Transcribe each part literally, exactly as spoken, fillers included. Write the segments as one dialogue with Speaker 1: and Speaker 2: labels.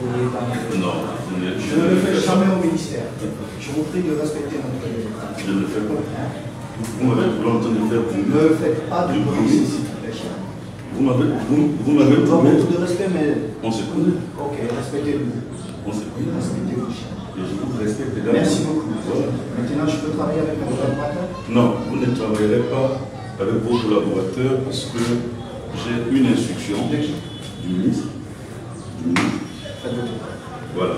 Speaker 1: voyez pas mal de...
Speaker 2: Non,
Speaker 1: je ne le fais jamais au ministère. Je vous prie de respecter notre débat.
Speaker 2: Je ne le fais pas. Vous m'avez l'entendre faire pour
Speaker 1: ne faites pas de bruit ici.
Speaker 2: Vous m'avez vous, vous m'avez
Speaker 1: je dois beaucoup de respect, mais...
Speaker 2: On se connaît.
Speaker 1: Ok, respectez-vous.
Speaker 2: On se connaît.
Speaker 1: Respectez-vous.
Speaker 2: Et je vous respecte également.
Speaker 1: Merci beaucoup.
Speaker 2: Voilà.
Speaker 1: Maintenant, je peux travailler avec mon collaborateur?
Speaker 2: Non, vous ne travaillerez pas avec vos collaborateurs parce que j'ai une instruction du ministre. Du ministre.
Speaker 1: Faites votre travail.
Speaker 2: Voilà.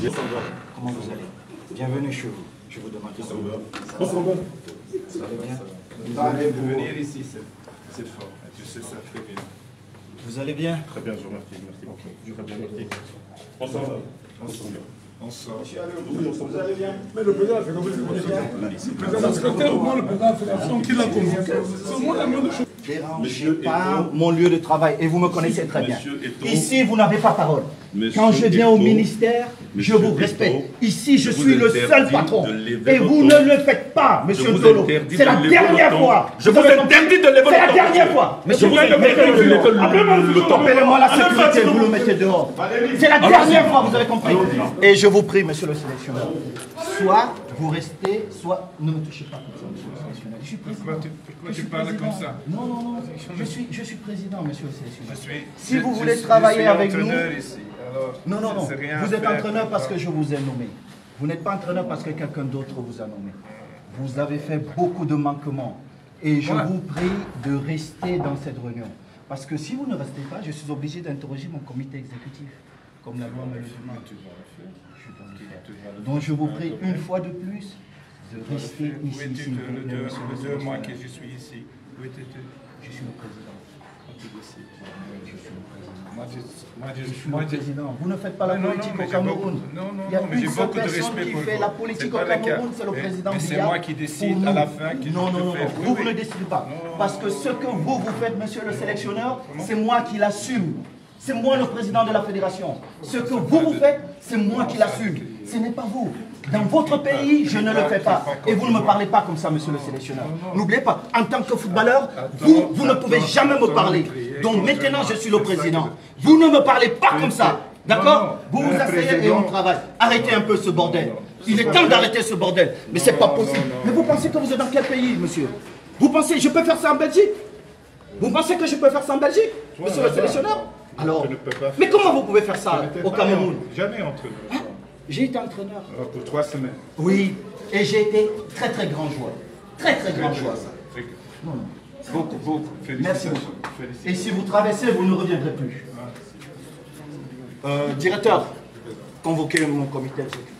Speaker 1: Comment vous allez? Bienvenue chez vous. Je vous demande.
Speaker 2: Ça va?
Speaker 1: Ça va bien?
Speaker 3: Vous allez venir ici, c'est fort. Tu sais ça très bien.
Speaker 1: Vous allez bien?
Speaker 2: Très bien, je vous remercie. Merci beaucoup. Très bien, merci. On s'en va. On s'en va.
Speaker 3: On sort.
Speaker 2: Oui, on s'en va.
Speaker 1: Vous allez bien?
Speaker 4: Mais le président a fait comme il Le président, c'est au moins le président de la fédération qui l'a convoqué. C'est au moins la même chose.
Speaker 1: Dérangez pas mon lieu de travail et vous me connaissez très bien.
Speaker 2: Eto,
Speaker 1: Ici, vous n'avez pas parole.
Speaker 2: Monsieur
Speaker 1: Quand je viens au
Speaker 2: Eto,
Speaker 1: ministère, je
Speaker 2: Monsieur
Speaker 1: vous
Speaker 2: Eto,
Speaker 1: respecte. Ici, je
Speaker 2: je
Speaker 1: suis
Speaker 2: vous
Speaker 1: le
Speaker 2: interdis
Speaker 1: seul patron.
Speaker 2: de lever
Speaker 1: Et
Speaker 2: le
Speaker 1: vous
Speaker 2: ton.
Speaker 1: ne le faites pas, Monsieur
Speaker 2: vous
Speaker 1: Ndolo.
Speaker 2: interdis
Speaker 1: C'est
Speaker 2: de
Speaker 1: la
Speaker 2: lever
Speaker 1: dernière
Speaker 2: le ton.
Speaker 1: fois.
Speaker 2: Je vous interdis de lever le ton.
Speaker 1: C'est la dernière fois.
Speaker 2: Monsieur, vous interdis de lever le ton.
Speaker 1: Appelez-moi la sécurité, vous le mettez dehors. C'est la dernière fois, vous avez compris. Et je vous prie, Monsieur le sélectionneur, soit vous restez, soit ne me touchez pas comme ça, Monsieur le sélectionneur. Je suis président.
Speaker 3: Pourquoi tu, pourquoi
Speaker 1: Je
Speaker 3: tu
Speaker 1: suis
Speaker 3: parles
Speaker 1: président.
Speaker 3: comme ça?
Speaker 1: Non, non, non. Je suis, je suis président, Monsieur le sélectionneur.
Speaker 3: Je suis,
Speaker 1: Si
Speaker 3: je-
Speaker 1: vous
Speaker 3: je
Speaker 1: voulez
Speaker 3: suis-
Speaker 1: travailler
Speaker 3: je suis
Speaker 1: avec nous...
Speaker 3: entraîneur ici. Alors,
Speaker 1: Non, non,
Speaker 3: je
Speaker 1: non.
Speaker 3: sais rien
Speaker 1: Vous êtes
Speaker 3: faire.
Speaker 1: entraîneur parce que je vous ai nommé. Vous n'êtes pas entraîneur parce que quelqu'un d'autre vous a nommé. Vous avez fait beaucoup de manquements. Et je
Speaker 3: Voilà.
Speaker 1: vous prie de rester dans cette réunion. Parce que si vous ne restez pas, je suis obligé d'interroger mon comité exécutif. Comme la loi me le demande. Je dois le faire. Donc je vous prie une fois de plus de rester
Speaker 3: Où
Speaker 1: ici,
Speaker 3: es-tu
Speaker 1: s'il vous
Speaker 3: le
Speaker 1: plaît,
Speaker 3: deux,
Speaker 1: monsieur le
Speaker 3: le deux mois que
Speaker 1: sélectionneur.
Speaker 3: je suis ici? Où étais-tu?
Speaker 1: Je suis le président.
Speaker 3: Tu décides.
Speaker 1: Je suis le président.
Speaker 3: Moi, je, moi, je,
Speaker 1: Je suis
Speaker 3: moi,
Speaker 1: le
Speaker 3: je-
Speaker 1: président. Vous ne faites pas la
Speaker 3: Non, non,
Speaker 1: politique
Speaker 3: mais
Speaker 1: au
Speaker 3: j'ai
Speaker 1: Cameroun.
Speaker 3: beaucoup- non, non,
Speaker 1: Il y a
Speaker 3: non, mais
Speaker 1: une
Speaker 3: j'ai
Speaker 1: seule
Speaker 3: beaucoup de
Speaker 1: personne
Speaker 3: respect
Speaker 1: qui
Speaker 3: pour
Speaker 1: fait
Speaker 3: vous.
Speaker 1: la politique
Speaker 3: C'est
Speaker 1: au
Speaker 3: pas le cas.
Speaker 1: Cameroun, c'est le
Speaker 3: Mais-
Speaker 1: président
Speaker 3: mais c'est
Speaker 1: Biya.
Speaker 3: moi qui décide
Speaker 1: Pour
Speaker 3: à la
Speaker 1: nous.
Speaker 3: fin que je
Speaker 1: Non, non,
Speaker 3: peux
Speaker 1: non,
Speaker 3: faire.
Speaker 1: non.
Speaker 3: Oui,
Speaker 1: Vous,
Speaker 3: oui.
Speaker 1: vous ne décidez pas.
Speaker 3: Non,
Speaker 1: Parce que ce que vous, vous faites, monsieur le sélectionneur, c'est moi qui l'assume. C'est moi le président de la fédération. Ce que vous, vous faites, c'est moi qui l'assume. Ce n'est pas vous. Dans votre pays, je ne le fais pas. Et vous ne me parlez pas comme ça, monsieur le sélectionneur. N'oubliez pas, en tant que footballeur, vous, vous ne pouvez jamais me parler. Donc maintenant, je suis le président. Vous ne me parlez pas comme ça. D'accord? Vous vous asseyez et on travaille. Arrêtez un peu ce bordel. Il est temps d'arrêter ce bordel. Mais c'est pas possible. Mais vous pensez que vous êtes dans quel pays, monsieur? Vous pensez, je peux faire ça en Belgique? Vous pensez que je peux faire ça en Belgique, monsieur le sélectionneur? Alors,
Speaker 3: Je ne peux pas faire
Speaker 1: mais comment vous pouvez faire ça
Speaker 3: J'étais
Speaker 1: au
Speaker 3: pas
Speaker 1: Cameroun?
Speaker 3: en- Jamais entraîneur.
Speaker 1: Hein? J'ai été entraîneur.
Speaker 3: Alors, pour trois semaines.
Speaker 1: Oui, et j'ai été très très grand joueur. Très très grand joueur.
Speaker 3: Très-
Speaker 1: Non, non.
Speaker 3: Beaucoup, beaucoup.
Speaker 1: Merci
Speaker 3: Félicitations.
Speaker 1: beaucoup. Et
Speaker 3: Félicitations.
Speaker 1: si vous traversez, vous ne reviendrez plus. Euh, directeur, convoquez mon comité exécutif.